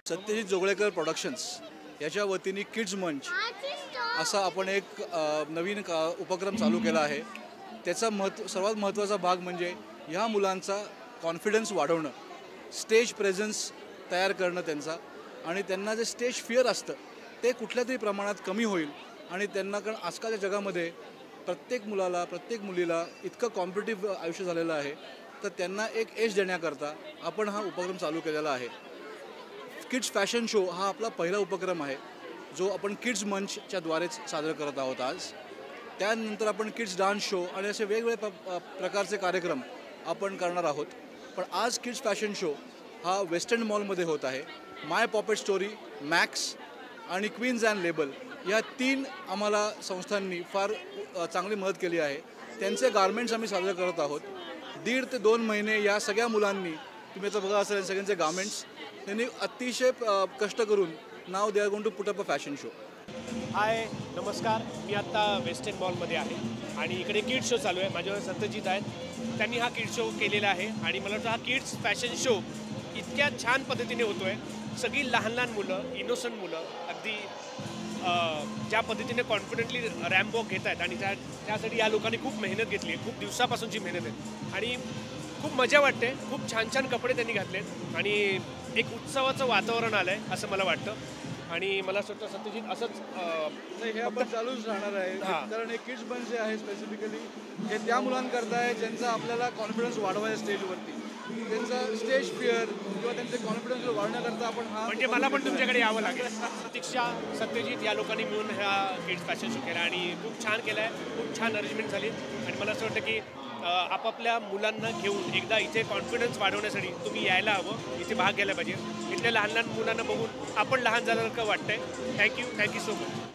Satyajit Joglekar productions याच्या वतीने kids मंच असा आपण एक नवीन उपक्रम चालू केला आहे। त्याचा सर्वात महत्त्वाचा भाग म्हणजे ह्या मुलांचा कॉन्फिडन्स वाढवणं, स्टेज प्रेझेन्स तयार करणं त्यांचा, आणि त्यांना जे स्टेज फिअर असतं ते कुठल्यातरी प्रमाणात कमी होईल। आणि त्यांना, कारण आजकालच्या जगामध्ये प्रत्येक मुलाला प्रत्येक मुलीला इतकं कॉम्पिटिटिव्ह आयुष्य झालेलं आहे, तर त्यांना एक एज देण्याकरता आपण हा उपक्रम चालू केलेला आहे। किड्स फॅशन शो हा आपला पहिला उपक्रम आहे, जो आपण किड्स मंचच्या द्वारेच सादर करत आहोत आज। त्यानंतर आपण किड्स डान्स शो आणि असे वेगवेगळे प्रकारचे कार्यक्रम आपण करणार आहोत। पण आज किड्स फॅशन शो हा वेस्ट एंड मॉलमध्ये होत आहे। माय पॉपेट स्टोरी, मॅक्स आणि क्वीन्स अँड लेबल या 3 आम्हाला संस्थांनी फार चांगली मदत केली आहे। त्यांचे गारमेंट्स आम्ही सादर करत आहोत। 1.5 ते 2 महिने या सगळ्या मुलांनी, तुम्ही आता बघा असेल सगळ्यांचे गारमेंट्स, त्यांनी अतिशय कष्ट करून नाव they are going to put up a fashion show. Hi, नमस्कार। मी आत्ता वेस्ट एंड मॉलमध्ये आहे आणि इकडे किड्स शो चालू आहे। माझ्यावर सत्यजित आहेत, त्यांनी हा किड्स शो केलेला आहे आणि मला वाटतं हा किड्स फॅशन शो इतक्या छान पद्धतीने होतो आहे। सगळी लहान लहान मुलं, इनोसंट मुलं, अगदी ज्या पद्धतीने कॉन्फिडेंटली रॅम्प वॉक घेत आहेत आणि त्यासाठी या लोकांनी खूप मेहनत घेतली आहे, खूप दिवसापासूनची मेहनत आहे आणि खूप मजा वाटते। खूप छान छान कपडे त्यांनी घातलेत आणि एक उत्सवाचं वातावरण आलं आहे असं मला वाटतं। आणि मला असं वाटतं सत्यजित असंच हे आपण चालूच राहणार आहे, कारण हे किड्स मंच जे आहे स्पेसिफिकली हे त्या मुलांकरता आहे ज्यांचा आपल्याला कॉन्फिडन्स वाढवायचा स्टेजवरती, त्यांचा स्टेज फिअर किंवा त्यांचे कॉन्फिडन्स वाढवण्याकरता आपण हा, म्हणजे मला पण तुमच्याकडे यावं लागेल। प्रतीक्षा, सत्यजित या लोकांनी मिळून ह्या किड्स फॅशन शो केला आणि खूप छान केला आहे, खूप छान अरेंजमेंट झाली आणि मला असं वाटतं की आपापल्या मुलांना घेऊन एकदा इथे कॉन्फिडन्स वाढवण्यासाठी तुम्ही यायला हवं, इथे भाग घ्यायला पाहिजे। इथल्या लहान लहान मुलांना बघून आपण लहान झाल्यासारखं वाटतंय। Thank you so much.